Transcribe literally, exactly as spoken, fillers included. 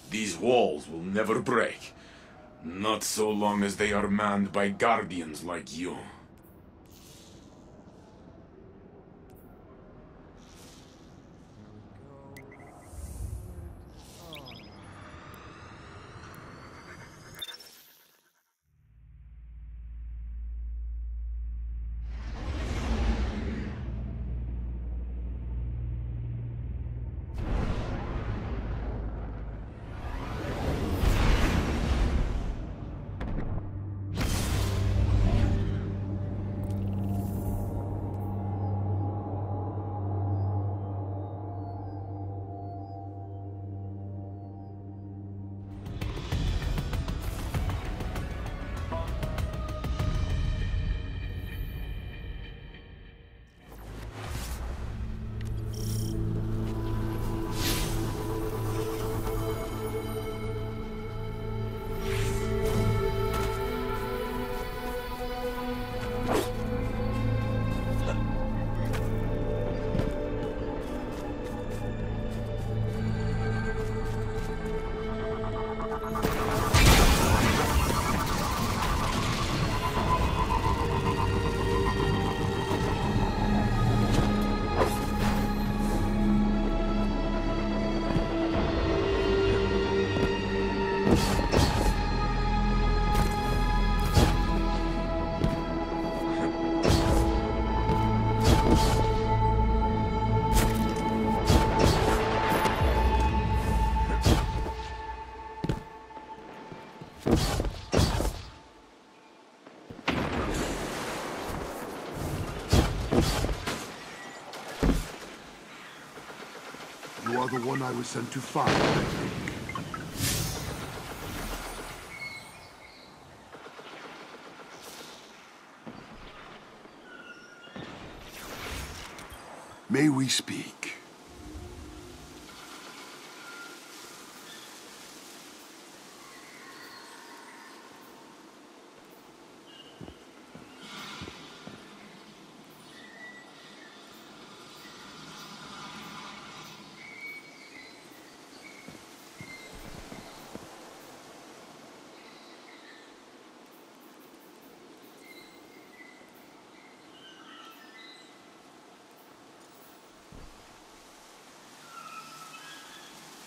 These walls will never break. Not so long as they are manned by guardians like you. You are the one I was sent to find, I think. May we speak?